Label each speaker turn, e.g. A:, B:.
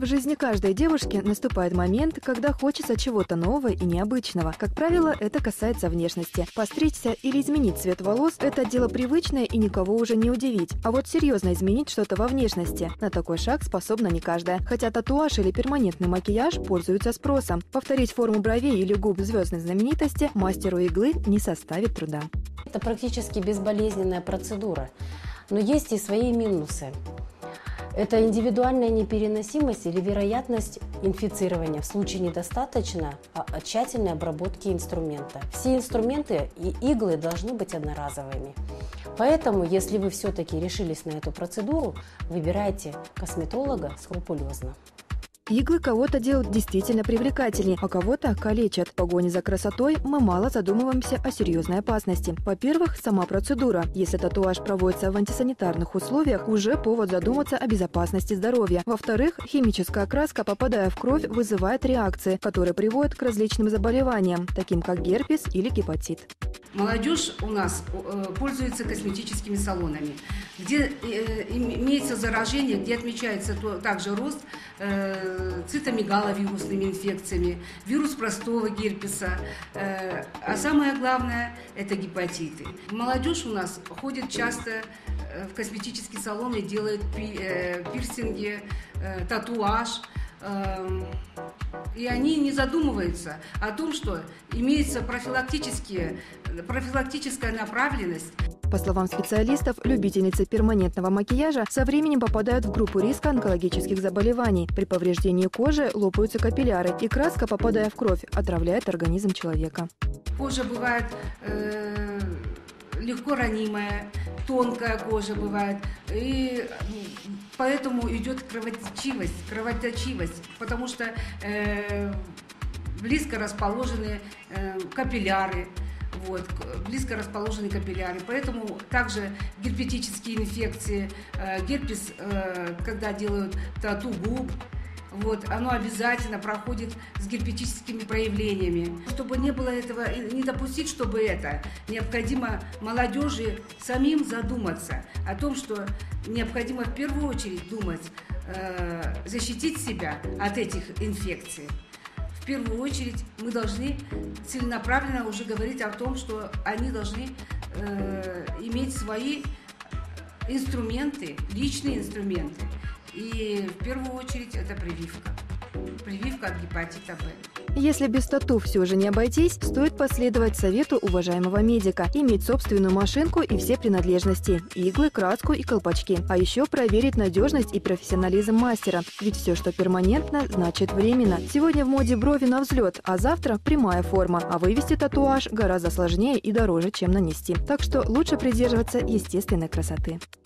A: В жизни каждой девушки наступает момент, когда хочется чего-то нового и необычного. Как правило, это касается внешности. Постричься или изменить цвет волос – это дело привычное и никого уже не удивить. А вот серьезно изменить что-то во внешности – на такой шаг способна не каждая. Хотя татуаж или перманентный макияж пользуются спросом. Повторить форму бровей или губ звездной знаменитости мастеру иглы не составит труда.
B: Это практически безболезненная процедура, но есть и свои минусы. Это индивидуальная непереносимость или вероятность инфицирования в случае недостаточно тщательной обработки инструмента. Все инструменты и иглы должны быть одноразовыми. Поэтому, если вы все-таки решились на эту процедуру, выбирайте косметолога скрупулезно.
A: Иглы кого-то делают действительно привлекательнее, а кого-то калечат. В погоне за красотой мы мало задумываемся о серьезной опасности. Во-первых, сама процедура. Если татуаж проводится в антисанитарных условиях, уже повод задуматься о безопасности здоровья. Во-вторых, химическая краска, попадая в кровь, вызывает реакции, которые приводят к различным заболеваниям, таким как герпес или гепатит.
C: Молодежь у нас пользуется косметическими салонами, где имеется заражение, где отмечается также рост цитомегаловирусными инфекциями, вирус простого герпеса, а самое главное – это гепатиты. Молодежь у нас ходит часто в косметические салоны, делает пирсинги, татуаж, и они не задумываются о том, что имеется профилактическая направленность.
A: По словам специалистов, любительницы перманентного макияжа со временем попадают в группу риска онкологических заболеваний. При повреждении кожи лопаются капилляры, и краска, попадая в кровь, отравляет организм человека.
C: Кожа бывает легко ранимая, тонкая кожа бывает, и поэтому идет кровоточивость, потому что близко расположены капилляры. Близко расположены капилляры. Поэтому также герпетические инфекции, герпес, когда делают тату губ, оно обязательно проходит с герпетическими проявлениями. Чтобы не было этого, не допустить, чтобы это, необходимо молодежи самим задуматься о том, что необходимо в первую очередь думать, защитить себя от этих инфекций. В первую очередь мы должны целенаправленно уже говорить о том, что они должны иметь свои инструменты, личные инструменты. И в первую очередь это прививка. Прививка от гепатита В.
A: Если без тату все же не обойтись, стоит последовать совету уважаемого медика, иметь собственную машинку и все принадлежности – иглы, краску и колпачки. А еще проверить надежность и профессионализм мастера. Ведь все, что перманентно, значит временно. Сегодня в моде брови на взлет, а завтра прямая форма. А вывести татуаж гораздо сложнее и дороже, чем нанести. Так что лучше придерживаться естественной красоты.